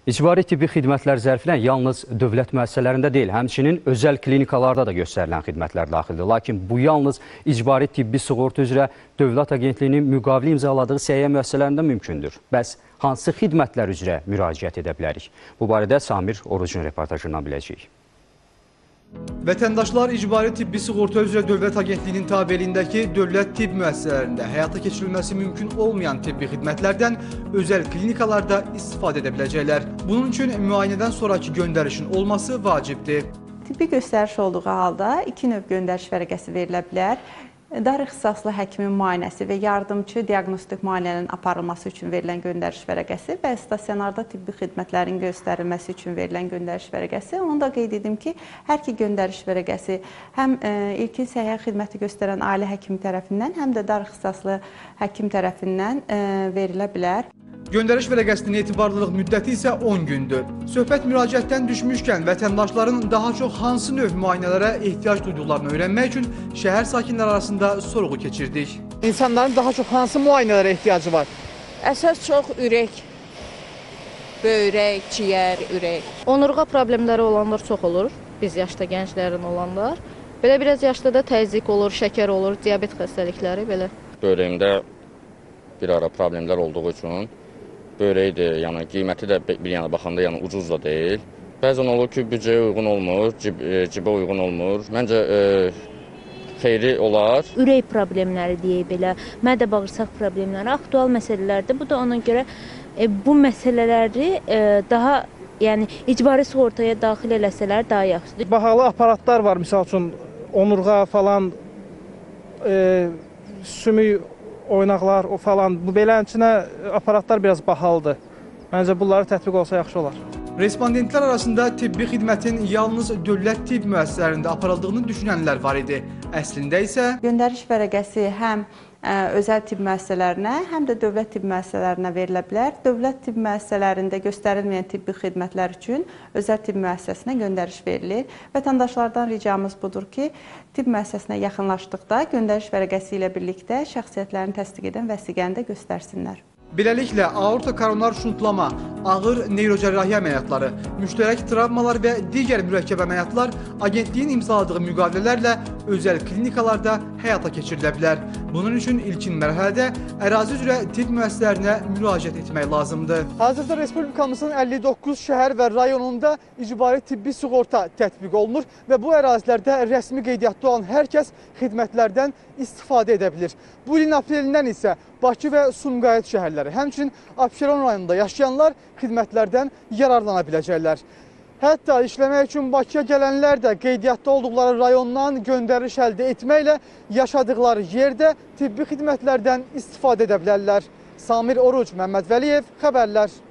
İcbari tibbi xidmətlər zərfinə yalnız dövlət müəssisələrində deyil, həmçinin özəl klinikalarda da göstərilən xidmətlər daxildir. Lakin bu yalnız icbari tibbi sığorta üzrə Dövlət Agentliyinin müqavili imzaladığı səhiyyə müəssisələrində mümkündür. Bəs hansı xidmətlər üzrə müraciət edə bilərik? Bu barədə Samir Orucun reportajından biləcəyik. Vətəndaşlar icbari tibbi sığorta üzrə Dövlət Agentliyinin tabeliyindəki dövlət tibb müəssisələrində həyata keçirilməsi mümkün olmayan tibbi xidmətlərdən özəl klinikalarda istifadə edə biləcəklər. Bunun üçün müayinədən sonraki göndərişin olması vacibdir. Tibbi göstəriş olduğu halda 2 növ göndəriş vərəqəsi verilə bilər. Dar ixtisaslı həkimin müayinəsi və yardımçı diaqnostik müayinənin aparılması üçün verilən göndəriş vərəqəsi və stasionarda tibbi xidmətlərin göstərilməsi üçün verilən göndəriş vərəqəsi. Onu da qeyd edim ki, hər iki göndəriş vərəqəsi həm ilkin səhiyyə xidməti göstərən ailə həkimi tərəfindən, həm də dar ixtisaslı həkim tərəfindən verilə bilər. Göndəriş vərəqəsinin etibarlılıq müddəti isə 10 gündür. Söhbət müraciətdən düşmüşkən vətəndaşların daha çox hansı növ müayinələrə ehtiyac duyduqlarını öyrənmək üçün şəhər sakinləri arasında sorğu keçirdik. İnsanların daha çox hansı müayinələrə ehtiyacı var? Əsas çox ürək, böyrək, ciyər, ürək. Onurğa problemləri olanlar çox olur, biz yaşda gənclərin olanlar. Belə biraz yaşda da təzyiq olur, şəkər olur, diabet xəstəlikləri belə. Böyrəyimdə bir ara problemlər olduğu üçün böyrəkdir, yəni qiyməti də bir yana baxanda yəni ucuz da deyil. Bəzən olur ki, büdcəyə uyğun olmur, cibə uyğun olmur. Məncə xeyri olar. Ürək problemləri deyə belə, mədə-bağırsaq problemləri aktual məsələlərdir. Bu da ona görə bu məsələləri daha yəni icbari sığortaya daxil eləsələr daha yaxşıdır. Bahalı aparatlar var, misal üçün onurğa falan, sümük oynaqlar o falan. Bu belənçinə aparatlar biraz bahalıdır. Məncə bunları tətbiq olsa yaxşı olar. Respondentlər arasında tibbi xidmətin yalnız dövlət tibb müəssisələrində aparıldığını düşünənlər var idi. Əslində isə göndəriş vərəqəsi həm özəl tibb müəssisələrinə, həm də dövlət tibb müəssisələrinə verilə bilər. Dövlət tibb müəssisələrində göstərilməyən tibbi xidmətlər üçün özəl tibb müəssisəsinə göndəriş verilir. Vətəndaşlardan ricamız budur ki, tibb müəssisəsinə yaxınlaşdıqda göndəriş vərəqəsi ilə birlikdə şəxsiyyətlərini təsdiq edən vəsiqəni də göstərsinlər. Beləliklə, aorta koronar şuntlama, ağır neyrocərrahi əməliyyatları, müştərək travmalar və digər mürəkkəb əməliyyatlar agentliyin imzaladığı müqavilələrlə özəl klinikalarda həyata keçirilə bilər. Bunun üçün ilkin mərhələdə ərazi üzrə tibb müəssisələrinə müraciət etmək lazımdır. Hazırda Respublikamızın 59 şəhər və rayonunda icbari tibbi sığorta tətbiq olunur və bu ərazilərdə rəsmi qeydiyyatda olan hər kəs xidmətlərdən istifadə edə bilir. Bu ilin aprelindən isə Bakı və Sumqayıt şəhərləri, həmçinin Abşeron rayonunda yaşayanlar xidmətlərdən yararlana biləcəklər. Hətta işləmək üçün Bakıya gələnlər də qeydiyyatda olduqları rayondan göndəriş əldə etməklə yaşadıqları yerdə tibbi xidmətlərdən istifadə edə bilərlər. Samir Oruc, Məmməd Vəliyev, Xəbərlər.